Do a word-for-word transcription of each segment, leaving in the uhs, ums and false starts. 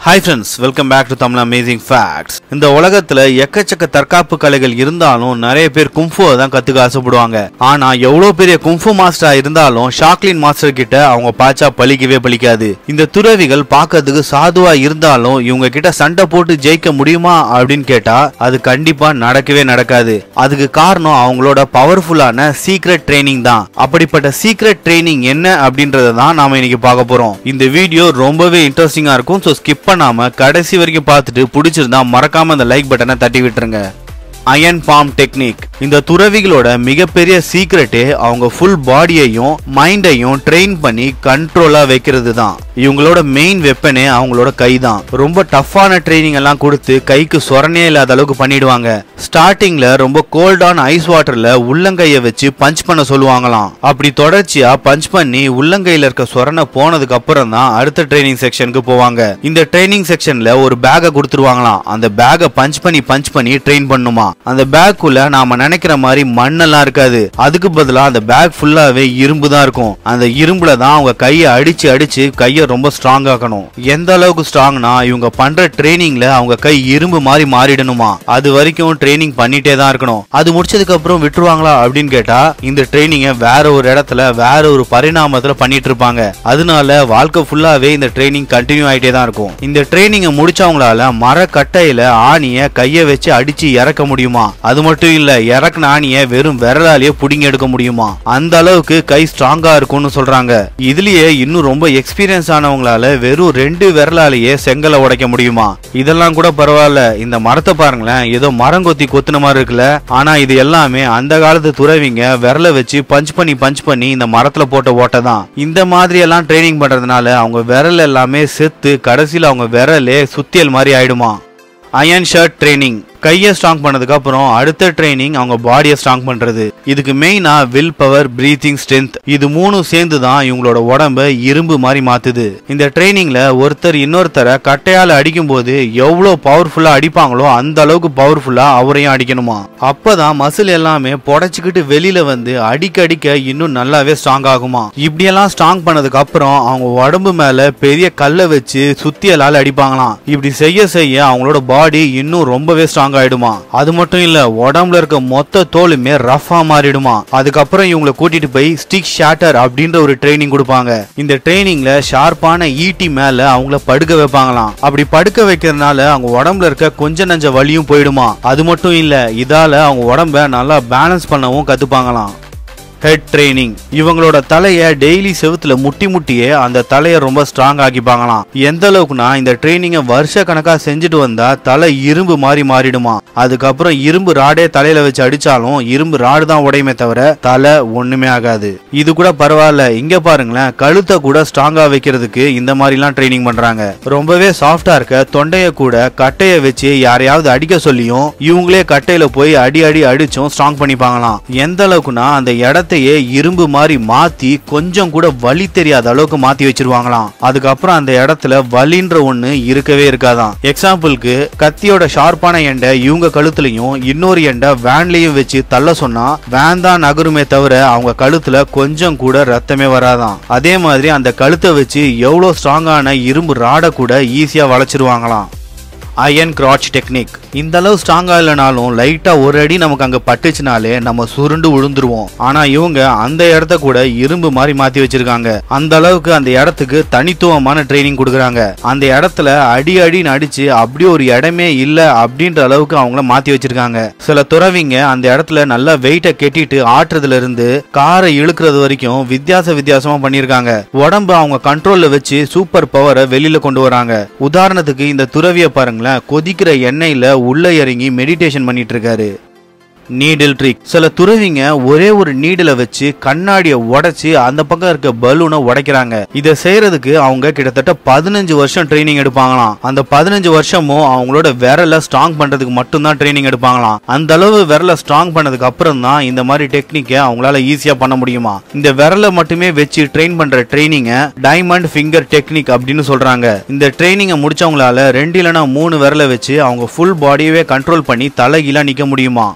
Hi friends, welcome back to Tamil Amazing Facts. இந்த உலகத்துல எக்கச்சக்க தற்காப்பு கலைகள் இருந்தாலும் நிறைய பேர் கும்ஃபுவை தான் கத்துக்க ஆசைப்படுவாங்க. ஆனா எவ்வளவு பெரிய கும்ஃபு மாஸ்டரா இருந்தாலும் ஷாக்லின் மாஸ்டர் கிட்ட அவங்க பாச்சா பலிக்கவே பலிக்காது. இந்த துறவிகள் பார்க்கிறதுக்கு சாதுவா இருந்தாலும் இவங்க கிட்ட சண்டை போட்டு ஜெயிக்க முடியுமா அப்படின்னு கேட்டா அது கண்டிப்பா நடக்கவே நடக்காது. அதுக்கு காரணம் அவங்களோட பவர்ஃபுல்லான சீக்ரெட் ட்ரைனிங் தான். அப்படிப்பட்ட சீக்ரெட் ட்ரைனிங் என்ன அப்படின்றத தான் நாம இன்னைக்கு பார்க்க போறோம். இந்த வீடியோ ரொம்பவே இன்ட்ரெஸ்டிங்கா இருக்கும். சோ ஸ்கிப் பண்ணாம கடைசி வரைக்கும் பார்த்துட்டு பிடிச்சிருந்தா மறக்காம அந்த லைக் பட்டனை தட்டி விட்டுருங்க. Iron palm technique. இந்த துறவிகளோட மிகப்பெரிய சீக்ரெட்டே அவங்க ஃபுல் பாடியையும் மைண்டையும் ட்ரெயின் பண்ணி கண்ட்ரோலா வைக்கிறது தான். இவங்களோட மெயின் வெப்பனே அவங்களோட கை தான். ரொம்ப டஃப்பான ட்ரைனிங் எல்லாம் கொடுத்து கைக்கு சொரணே இல்லாத அளவுக்கு பண்ணிடுவாங்க. ஸ்டார்டிங்ல ரொம்ப கோல்டான ஐஸ் வாட்டர்ல உள்ளங்கைய வச்சு பஞ்ச் பண்ண சொல்லுவாங்களாம். அப்படி தொடர்ச்சியா பஞ்ச் பண்ணி உள்ளங்கையில இருக்க சொரணை போனதுக்கு அப்புறம் தான் அடுத்த ட்ரைனிங் செக்ஷனுக்கு போவாங்க. இந்த ட்ரைனிங் செக்ஷன்ல ஒரு பேக்கை கொடுத்துருவாங்களாம். அந்த பேக்கை பஞ்ச் பண்ணி பஞ்ச் பண்ணி ட்ரெயின் பண்ணுமா. அந்த பேக்குள்ள நாம நினைக்கிற மாதிரி மண்ணெல்லாம் இருக்காது. அதுக்கு பதிலா அந்த பேக் ஃபுல்லாவே இரும்பு தான் இருக்கும். அந்த இரும்புல தான் அவங்க கையை அடிச்சு அடிச்சு கையை ரொம்ப ஸ்ட்ராங் ஆக்கணும். எந்த அளவுக்கு ஸ்ட்ராங்னா இவங்க பண்ற ட்ரைனிங்ல அவங்க கை இரும்பு மாதிரி மாறிடணுமா. அது வரைக்கும் ட்ரைனிங் பண்ணிட்டே தான் இருக்கணும். அது முடிச்சதுக்கு அப்புறம் விட்டுருவாங்களா அப்படின்னு கேட்டா இந்த ட்ரைனிங்கை வேற ஒரு இடத்துல வேற ஒரு பரிணாமத்துல பண்ணிட்டு இருப்பாங்க. அதனால வாழ்க்கை ஃபுல்லாவே இந்த ட்ரைனிங் கண்டினியூ ஆயிட்டே தான் இருக்கும். இந்த ட்ரைனிங்கை முடிச்சவங்களால மர கட்டையில ஆணிய கையை வச்சு அடிச்சு இறக்க முடியும். அது மட்டும் இல்ல, இறக்குன ஆணிய வெறும் விரலாலேயே புடிங்கி எடுக்க முடியுமா. அந்த அளவுக்கு கை ஸ்ட்ராங்கா இருக்கும்னு சொல்றாங்க. இதுலயே இன்னும் ரொம்ப எக்ஸ்பீரியன்ஸ் ஆனவங்களால வெறும் ரெண்டு விரலாலேயே செங்கலை உடைக்க முடியுமா. இதெல்லாம் கூட பரவாயில்ல. இந்த மரத்தை பாருங்களேன், ஏதோ மரங்கொத்தி கொத்துன மாதிரி இருக்குல்ல. ஆனா இது எல்லாமே அந்த காலத்து துறவிங்க விரலை வச்சு பஞ்ச் பண்ணி பஞ்ச் பண்ணி இந்த மரத்துல போட்ட ஓட்டை தான். இந்த மாதிரி எல்லாம் ட்ரைனிங் பண்றதுனால அவங்க விரல் எல்லாமே செத்து கடைசியில அவங்க விரலே சுத்தியல் மாதிரி ஆயிடுமா. Iron shirt training. கையை ஸ்ட்ராங் பண்ணதுக்கு அப்புறம் அடுத்த ட்ரைனிங் அவங்க பாடியை ஸ்ட்ராங் பண்றது. இதுக்கு மெயினா வில் பவர், பிரீத்திங், ஸ்ட்ரென்த் இது மூணும் சேர்ந்து தான் இவங்களோட உடம்ப இரும்பு மாதிரி மாத்துது. இந்த ட்ரைனிங்ல ஒருத்தர் இன்னொருத்தரை கட்டையால அடிக்கும் போது எவ்வளவு பவர்ஃபுல்லா அடிப்பாங்களோ அந்த அளவுக்கு பவர்ஃபுல்லா அவரையும் அடிக்கணுமா. அப்பதான் மசில் எல்லாமே புடைச்சுக்கிட்டு வெளியில வந்து அடிக்க அடிக்க இன்னும் நல்லாவே ஸ்ட்ராங் ஆகுமா. இப்படியெல்லாம் ஸ்ட்ராங் பண்ணதுக்கு அப்புறம் அவங்க உடம்பு மேல பெரிய கல்லை வச்சு சுத்தியலால அடிப்பாங்களாம். இப்படி செய்ய செய்ய அவங்களோட பாடி இன்னும் ரொம்பவே ஸ்ட்ராங் ஆயிடுமா. அது மட்டும் இல்ல, உடம்புல இருக்க மொத்த தோலுமே ரஃபா மாறிடுமா. அதுக்கப்புறம் இவங்களை கூட்டிட்டு போய் ஸ்டிக் ஷாட்டர் அப்படின்ற ஒரு ட்ரைனிங் கொடுப்பாங்க. இந்த ட்ரைனிங்ல ஷார்ப்பான ஈட்டி மேல அவங்கள படுக்க வைப்பாங்களாம். அப்படி படுக்க வைக்கிறதுனால அவங்க உடம்புல இருக்க கொஞ்ச நஞ்ச வலியும் போயிடுமா. அது மட்டும் இல்ல, இதால அவங்க உடம்ப நல்லா பேலன்ஸ் பண்ணவும் கத்துப்பாங்களாம். Head training. இவங்களோட தலைய டெய்லி செவுத்துல முட்டி முட்டியே அந்த தலைய ரொம்ப ஸ்ட்ராங் ஆக்கிப்பாங்களாம். எந்த அளவுக்குனா இந்த ட்ரைனிங்க வருஷ கணக்கா செஞ்சுட்டு வந்தா தலை இரும்பு மாதிரி மாறிடுமா. அதுக்கப்புறம் இரும்பு ராடே தலையில வச்சு அடிச்சாலும் இரும்பு ராடு தான் உடையுமே தவிர தலை ஒண்ணுமே ஆகாது. இது கூட பரவாயில்ல. இங்க பாருங்களேன், கழுத்தை கூட ஸ்ட்ராங்கா வைக்கிறதுக்கு இந்த மாதிரி எல்லாம் ட்ரைனிங் பண்றாங்க. ரொம்பவே சாஃப்டா இருக்க தொண்டைய கூட கட்டைய வச்சு யாரையாவது அடிக்க சொல்லியும் இவங்களே கட்டையில போய் அடி அடி அடிச்சும் ஸ்ட்ராங் பண்ணிப்பாங்களாம். எந்த அளவுக்குனா அந்த இடத்த இரும்பு மாதிரி மாத்தி கொஞ்சம் கூட வலி தெரியாத அளவுக்கு மாத்தி வச்சிருவாங்களாம். அதுக்கப்புறம் அந்த இடத்துல வலின்ற ஒண்ணு இருக்கவே இருக்காதான். எக்ஸாம்பிளுக்கு கத்தியோட ஷார்ப்பான எண்டை இவங்க கழுத்துலயும் இன்னொரு எண்டை வேன்லயும் வச்சு தள்ள சொன்னா வேன் தான் நகருமே தவிர அவங்க கழுத்துல கொஞ்சம் கூட ரத்தமே வராதான். அதே மாதிரி அந்த கழுத்தை வச்சு எவ்வளவு ஸ்ட்ராங்கான இரும்பு ராட கூட ஈஸியா வளைச்சிருவாங்களாம். Iron கிராச் technique. இந்த அளவு ஸ்ட்ராங்கா இல்லைனாலும் லைட்டா ஒரு அடி நமக்கு அங்க பட்டுச்சுனாலே நம்ம சுருண்டு விழுந்துருவோம். ஆனா இவங்க அந்த இடத்த கூட இரும்பு மாதிரி மாத்தி வச்சிருக்காங்க. அந்த அளவுக்கு அந்த இடத்துக்கு தனித்துவமான ட்ரைனிங் கொடுக்குறாங்க. அந்த இடத்துல அடி அடின்னு அடிச்சு அப்படி ஒரு இடமே இல்ல அப்படின்ற அளவுக்கு அவங்கள மாத்தி வச்சிருக்காங்க. சில துறவிங்க அந்த இடத்துல நல்லா வெயிட்ட கெட்டிட்டு ஆட்டுறதுல இருந்து காரை இழுக்கிறது வரைக்கும் வித்தியாச வித்தியாசமா பண்ணிருக்காங்க. உடம்பு அவங்க கண்ட்ரோல்ல வச்சு சூப்பர் பவரை வெளியில கொண்டு வராங்க. உதாரணத்துக்கு இந்த துறவிய பாருங்க, கொதிக்கிற எண்ணெயில உள்ள இறங்கி மெடிடேஷன் பண்ணிட்டு இருக்காரு. Needle trick. சில துறவிங்க ஒரே ஒரு நீடில வச்சு கண்ணாடியை உடைச்சு அந்த பக்கம் இருக்க பலூனை உடைக்கிறாங்க. இதை செய்யறதுக்கு அவங்க கிட்டத்தட்ட பதினஞ்சு வருஷம் ட்ரைனிங் எடுப்பாங்களாம். அந்த பதினஞ்சு வருஷமும் அவங்களோட விரலை ஸ்ட்ராங் பண்றதுக்கு மட்டும்தான் ட்ரைனிங் எடுப்பாங்களாம். அந்த அளவு விரலை ஸ்ட்ராங் பண்ணதுக்கு அப்புறம் தான் இந்த மாதிரி டெக்னிக்கை அவங்களால ஈஸியா பண்ண முடியுமா. இந்த விரலை மட்டுமே வச்சு ட்ரெயின் பண்ற ட்ரைனிங்க டைமண்ட் ஃபிங்கர் டெக்னிக் அப்படின்னு சொல்றாங்க. இந்த ட்ரைனிங்கை முடிச்சவங்களால ரெண்டு இல்லைன்னா மூணு விரலை வச்சு அவங்க ஃபுல் பாடியவே கண்ட்ரோல் பண்ணி தலைகீழா நிக்க முடியுமா. சில பேர்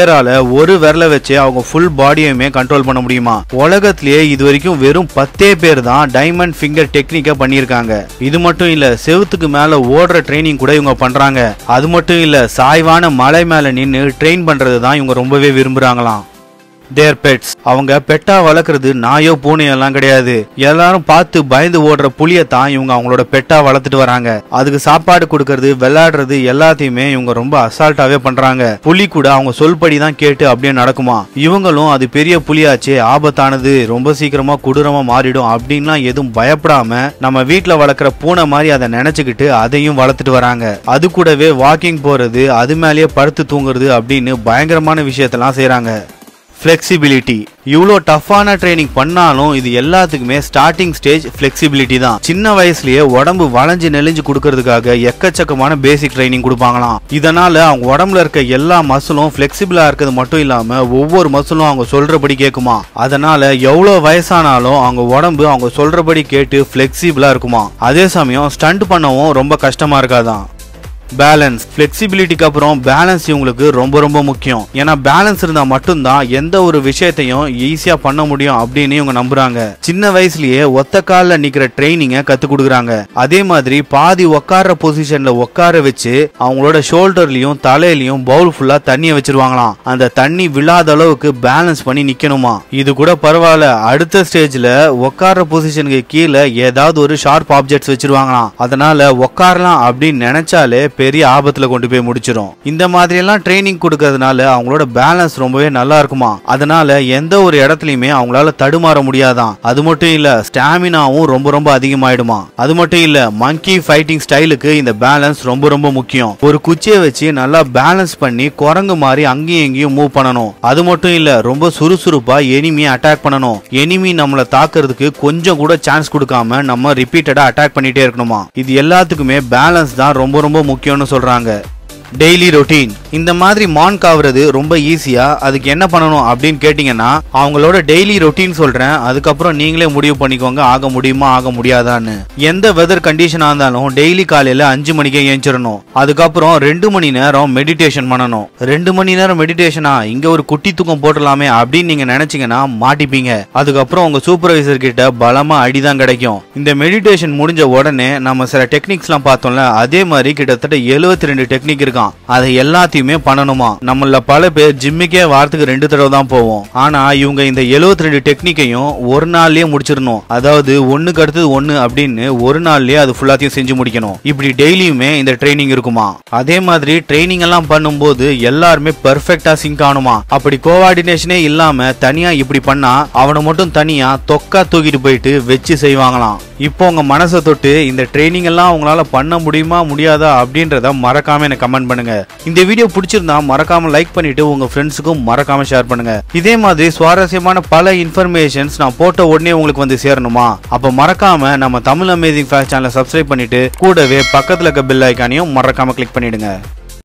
பேரால ஒரு விரல வச்சு அவங்க ஃபுல் பாடியுமே கண்ட்ரோல் பண்ண முடியுமா? உலகத்திலேயே இது வரைக்கும் வெறும் பத்தே பேர் தான் டைமண்ட் ஃபிங்கர் டெக்னிக்க பண்ணியிருக்காங்க. இது மட்டும் இல்ல, செவுத்துக்கு மேல ஓடுற ட்ரைனிங் கூட இவங்க பண்றாங்க. அது மட்டும் இல்ல, சாய்வான மலை மேல நின்னு ட்ரெயின் பண்றது தான் இவங்க ரொம்பவே விரும்புறாங்களாம். தேர் பெட்ஸ், அவங்க பெட்டா வளர்க்கறது நாயோ பூனையோ எல்லாம் கிடையாது. எல்லாரும் பார்த்து பயந்து ஓடுற புலியத்தான் இவங்க அவங்களோட பெட்டா வளர்த்துட்டு வராங்க. அதுக்கு சாப்பாடு கொடுக்கறது, விளையாடுறது எல்லாத்தையுமே இவங்க ரொம்ப அசால்ட்டாவே பண்றாங்க. புலி கூட அவங்க சொல்படி தான் கேட்டு அப்படியே நடக்குமா. இவங்களும் அது பெரிய புலியாச்சே, ஆபத்தானது, ரொம்ப சீக்கிரமா கொடூரமா மாறிடும் அப்படின்லாம் எதுவும் பயப்படாம நம்ம வீட்டுல வளர்க்குற பூனை மாதிரி அதை நினைச்சுக்கிட்டு அதையும் வளர்த்துட்டு வராங்க. அது கூடவே வாக்கிங் போறது, அது மேலேயே படுத்து தூங்குறது அப்படின்னு பயங்கரமான விஷயத்தெல்லாம் செய்யறாங்க. ஃபிளெக்சிபிலிட்டி, இவ்வளோ டஃப்பான ட்ரைனிங் பண்ணாலும் இது எல்லாத்துக்குமே ஸ்டார்டிங் ஸ்டேஜ் ஃபிளெக்சிபிலிட்டி தான். சின்ன வயசுலயே உடம்பு வளைஞ்சு நெளிஞ்சு கொடுக்கறதுக்காக எக்கச்சக்கமான பேசிக் ட்ரைனிங் கொடுப்பாங்களாம். இதனால அவங்க உடம்புல இருக்க எல்லா மசிலும் ஃபிளெக்சிபிளா இருக்கிறது மட்டும் இல்லாம ஒவ்வொரு மசிலும் அவங்க சொல்றபடி கேட்குமா. அதனால எவ்வளோ வயசானாலும் அவங்க உடம்பு அவங்க சொல்றபடி கேட்டு ஃபிளெக்சிபிளா இருக்குமா. அதே சமயம் ஸ்டண்ட் பண்ணவும் ரொம்ப கஷ்டமா இருக்காதான். பேலன்ஸ், ஃபிளெக்சிபிலிட்டிக்கு அப்புறம் பேலன்ஸ் இவங்களுக்கு ரொம்ப ரொம்ப முக்கியம். ஏன்னா பேலன்ஸ் இருந்தா மட்டும்தான் எந்த ஒரு விஷயத்தையும் ஈஸியா பண்ண முடியும் அப்படின்னு இவங்க நம்புறாங்க. சின்ன வயசுலயே ஒத்த காலில் நிக்கிற ட்ரைனிங்க கத்து கொடுக்குறாங்க. அதே மாதிரி பாதி உட்கார்ற பொசிஷன்ல உட்கார வச்சு அவங்களோட ஷோல்டர்லயும் தலையிலயும் பவுல் ஃபுல்லா தண்ணியை வச்சிருவாங்களாம். அந்த தண்ணி விழாத அளவுக்கு பேலன்ஸ் பண்ணி நிக்கணுமா. இது கூட பரவாயில்ல, அடுத்த ஸ்டேஜ்ல உட்கார்ற பொசிஷனுக்கு கீழே ஏதாவது ஒரு ஷார்ப் ஆப்ஜெக்ட்ஸ் வச்சிருவாங்களாம். அதனால உட்காரலாம் அப்படின்னு நினைச்சாலே பெரிய ஆபத்துல கொண்டு போய் முடிச்சிடும். இந்த மாதிரி எல்லாம் ட்ரைனிங் கொடுக்கறதுனால அவங்களோட பேலன்ஸ் ரொம்பவே நல்லா இருக்குமா. அதனால எந்த ஒரு இடத்துலயுமே அவங்களால தடுமாற முடியாதான். அது மட்டும் இல்ல, ஸ்டாமினாவும் ரொம்ப ரொம்ப அதிகமாயிடுமா. அது மட்டும் இல்ல, மங்கி ஃபைட்டிங் ஸ்டைலுக்கு இந்த பேலன்ஸ் ரொம்ப ரொம்ப முக்கியம். ஒரு குச்சியை வச்சு நல்லா பேலன்ஸ் பண்ணி குரங்கு மாதிரி அங்கேயும் எங்கேயும் மூவ் பண்ணணும். அது மட்டும் இல்ல, ரொம்ப சுறுசுறுப்பா எனிமியை அட்டாக் பண்ணணும். எனிமி நம்மளை தாக்குறதுக்கு கொஞ்சம் கூட சான்ஸ் கொடுக்காம நம்ம ரிப்பீட்டடா அட்டாக் பண்ணிட்டே இருக்கணுமா. இது எல்லாத்துக்குமே பேலன்ஸ் தான் ரொம்ப ரொம்ப முக்கியம் சொல்றாங்க. டெய்லி ரொட்டீன், இந்த மாதிரி மான்க் ஆகுறது ரொம்ப ஈஸியா. அதுக்கு என்ன பண்ணணும் அப்படின்னு கேட்டீங்கன்னா, அவங்களோட டெய்லி ரொட்டீன் சொல்றேன், அதுக்கப்புறம் நீங்களே முடிவு பண்ணிக்கோங்க ஆக முடியுமா ஆக முடியாதான்னு. எந்த வெதர் கண்டிஷனா இருந்தாலும் டெய்லி காலையில அஞ்சு மணிக்கே ஏஞ்சிடணும். அதுக்கப்புறம் ரெண்டு மணி நேரம் மெடிடேஷன் பண்ணணும். ரெண்டு மணி நேரம் மெடிடேஷனா, இங்க ஒரு குட்டி தூக்கம் போட்டலாமே அப்படின்னு நீங்க நினைச்சீங்கன்னா மாட்டிப்பீங்க. அதுக்கப்புறம் உங்க சூப்பர்வைசர் கிட்ட பலமா அடிதான் கிடைக்கும். இந்த மெடிடேஷன் முடிஞ்ச உடனே நம்ம சில டெக்னிக்ஸ் எல்லாம் பார்த்தோம்ல, அதே மாதிரி கிட்டத்தட்ட எழுபத்தி ரெண்டு டெக்னிக் இருக்கு. அதை எல்லாத்தையுமே பண்ணணுமா. நம்மள பல பேர் ஜிம்முக்கே வாரத்துக்கு ரெண்டு தடவை தான் போவோம். ஆனா இவங்க இந்த எழுபத்தி ரெண்டு டெக்னிக்கையும் ஒரு நாள்லயே முடிச்சிடணும். அதாவது ஒண்ணுக்கு அடுத்தது ஒண்ணு அப்படின்னு ஒரு நாள்லயே அது ஃபுல்லாத்தையும் செஞ்சு முடிக்கணும். இப்படி டெய்லியுமே இந்த ட்ரைனிங் இருக்குமா. அதே மாதிரி ட்ரைனிங் எல்லாம் பண்ணும்போது எல்லாருமே பெர்ஃபெக்ட்டா சிங்க் ஆகணுமா. அப்படி கோஆர்டினேஷனே இல்லாம தனியா இப்படி பண்ணா அவனை மட்டும் தனியா தொக்கா தூக்கிட்டு போயிட்டு வச்சு செய்வாங்களாம். இப்போ உங்க மனசை தொட்டு இந்த ட்ரைனிங் எல்லாம் உங்களால பண்ண முடியுமா முடியாதா அப்படின்றத மறக்காம எனக்கு கமெண்ட் பண்ணுங்க. இந்த வீடியோ பிடிச்சிருந்தா மறக்காம லைக் பண்ணிட்டு உங்க ஃப்ரெண்ட்ஸுக்கும் மறக்காம ஷேர் பண்ணுங்க. இதே மாதிரி சுவாரஸ்யமான பல இன்ஃபர்மேஷன்ஸ் நான் போட்ட உடனே உங்களுக்கு வந்து சேரணுமா, அப்ப மறக்காம நம்ம தமிழ் அமேசிங் ஃபேக்ட்ஸ் சேனலை சப்ஸ்கிரைப் பண்ணிட்டு கூடவே பக்கத்துல இருக்க பெல் ஐகானையும் மறக்காம கிளிக் பண்ணிடுங்க.